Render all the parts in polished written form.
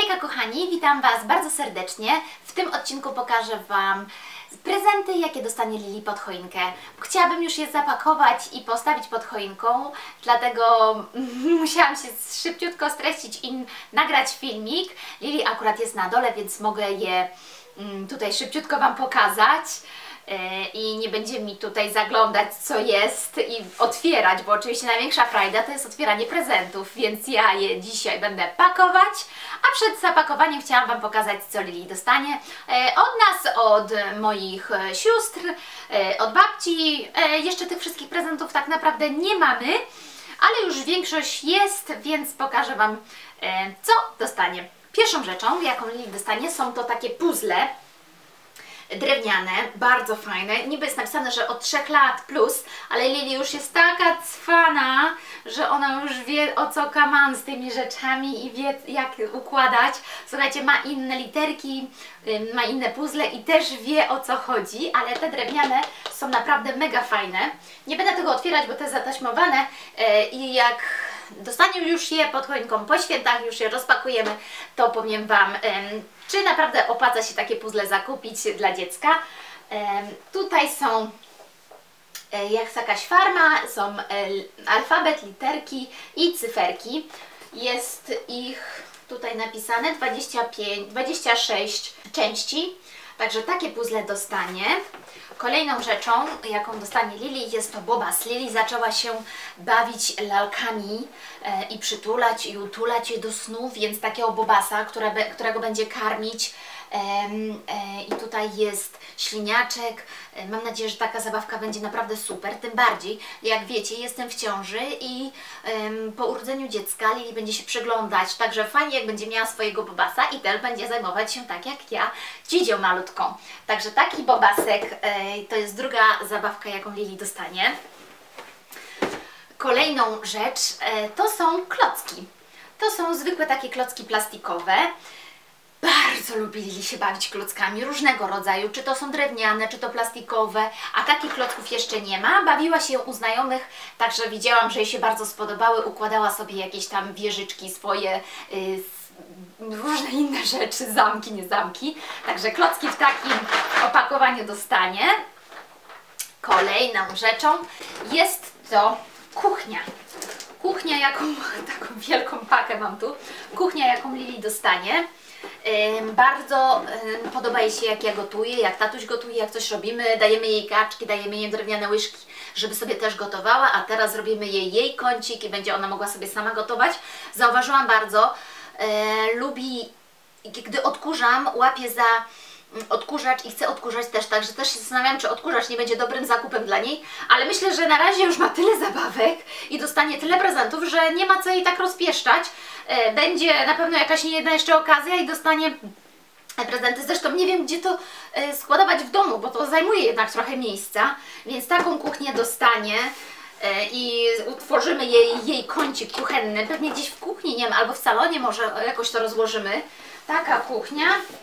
Hejka kochani, witam Was bardzo serdecznie. W tym odcinku pokażę Wam prezenty, jakie dostanie Lili pod choinkę. Chciałabym już je zapakować i postawić pod choinką, dlatego musiałam się szybciutko streścić i nagrać filmik. Lili akurat jest na dole, więc mogę je tutaj szybciutko Wam pokazać. I nie będzie mi tutaj zaglądać, co jest i otwierać, bo oczywiście największa frajda to jest otwieranie prezentów, więc ja je dzisiaj będę pakować, a przed zapakowaniem chciałam Wam pokazać, co Lili dostanie od nas, od moich sióstr, od babci. Jeszcze tych wszystkich prezentów tak naprawdę nie mamy, ale już większość jest, więc pokażę Wam, co dostanie. Pierwszą rzeczą, jaką Lili dostanie, są to takie puzzle drewniane, bardzo fajne. Niby jest napisane, że od 3 lat plus, ale Lili już jest taka cwana, że ona już wie, o co kaman z tymi rzeczami i wie, jak układać. Słuchajcie, ma inne literki, ma inne puzzle i też wie, o co chodzi, ale te drewniane są naprawdę mega fajne. Nie będę tego otwierać, bo to jest zataśmowane i jak dostaniemy już je pod choinką po świętach, już je rozpakujemy, to powiem Wam, czy naprawdę opłaca się takie puzzle zakupić dla dziecka. Tutaj są jak jakaś farma, są alfabet, literki i cyferki. Jest ich tutaj napisane 26 części, także takie puzzle dostanie. Kolejną rzeczą, jaką dostanie Lili, jest to bobas. Lili zaczęła się bawić lalkami i przytulać i utulać je do snu, więc takiego bobasa, którego będzie karmić. I tutaj jest śliniaczek. Mam nadzieję, że taka zabawka będzie naprawdę super. Tym bardziej, jak wiecie, jestem w ciąży i po urodzeniu dziecka Lili będzie się przyglądać. Także fajnie, jak będzie miała swojego bobasa i też będzie zajmować się tak jak ja, dzidzią malutką. Także taki bobasek to jest druga zabawka, jaką Lili dostanie. Kolejną rzecz to są klocki. To są zwykłe takie klocki plastikowe. Bardzo lubili się bawić klockami różnego rodzaju, czy to są drewniane, czy to plastikowe, a takich klocków jeszcze nie ma. Bawiła się u znajomych, także widziałam, że jej się bardzo spodobały, układała sobie jakieś tam wieżyczki swoje, różne inne rzeczy, zamki, nie zamki. Także klocki w takim opakowaniu dostanie. Kolejną rzeczą jest to kuchnia. Kuchnia, taką wielką pakę mam tu, kuchnia, jaką Lili dostanie. Bardzo podoba jej się, jak ja gotuję, jak tatuś gotuje, jak coś robimy, dajemy jej kaczki, dajemy jej drewniane łyżki, żeby sobie też gotowała, a teraz robimy jej kącik i będzie ona mogła sobie sama gotować. Zauważyłam bardzo, lubi, gdy odkurzam, łapie za odkurzacz i chcę odkurzać też, także też się zastanawiam, czy odkurzacz nie będzie dobrym zakupem dla niej, ale myślę, że na razie już ma tyle zabawek i dostanie tyle prezentów, że nie ma co jej tak rozpieszczać. Będzie na pewno jakaś niejedna jeszcze okazja i dostanie prezenty. Zresztą nie wiem, gdzie to składować w domu, bo to zajmuje jednak trochę miejsca, więc taką kuchnię dostanie i utworzymy jej kącik kuchenny, pewnie gdzieś w kuchni, nie wiem, albo w salonie może jakoś to rozłożymy. Taka kuchnia.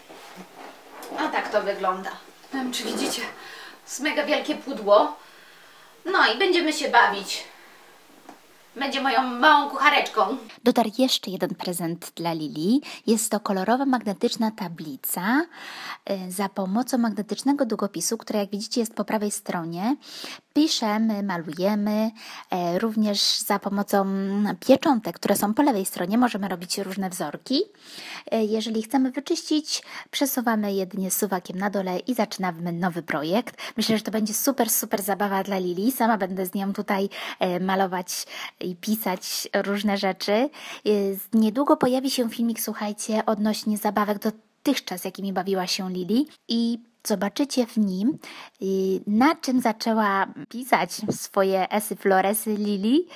No tak to wygląda. Nie wiem, czy widzicie, jest mega wielkie pudło. No i będziemy się bawić. Będzie moją małą kuchareczką. Dotarł jeszcze jeden prezent dla Lili. Jest to kolorowa magnetyczna tablica za pomocą magnetycznego długopisu, który jak widzicie jest po prawej stronie. Piszemy, malujemy, również za pomocą pieczątek, które są po lewej stronie, możemy robić różne wzorki. Jeżeli chcemy wyczyścić, przesuwamy jedynie suwakiem na dole i zaczynamy nowy projekt. Myślę, że to będzie super, super zabawa dla Lili. Sama będę z nią tutaj malować i pisać różne rzeczy. Niedługo pojawi się filmik, słuchajcie, odnośnie zabawek dotychczas, jakimi bawiła się Lili i zobaczycie w nim, na czym zaczęła pisać swoje esy, floresy Lili.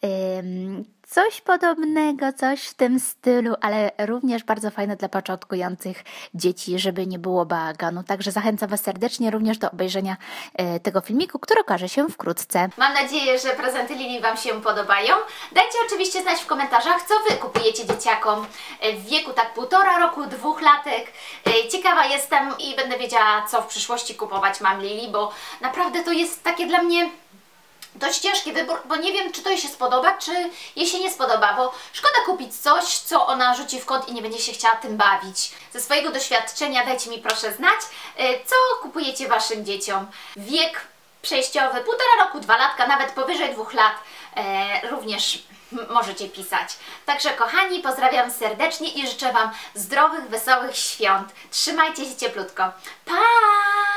Coś podobnego, coś w tym stylu, ale również bardzo fajne dla początkujących dzieci, żeby nie było bałaganu. Także zachęcam Was serdecznie również do obejrzenia tego filmiku, który okaże się wkrótce. Mam nadzieję, że prezenty Lili Wam się podobają. Dajcie oczywiście znać w komentarzach, co Wy kupujecie dzieciakom w wieku tak 1,5 roku, 2 latek. Ciekawa jestem i będę wiedziała, co w przyszłości kupować mam Lili, bo naprawdę to jest takie dla mnie dość ciężki wybór, bo nie wiem, czy to jej się spodoba, czy jej się nie spodoba, bo szkoda kupić coś, co ona rzuci w kąt i nie będzie się chciała tym bawić. Ze swojego doświadczenia dajcie mi proszę znać, co kupujecie waszym dzieciom. Wiek przejściowy, 1,5 roku, 2 latka, nawet powyżej 2 lat również możecie pisać. Także kochani, pozdrawiam serdecznie i życzę wam zdrowych, wesołych świąt. Trzymajcie się cieplutko. Pa!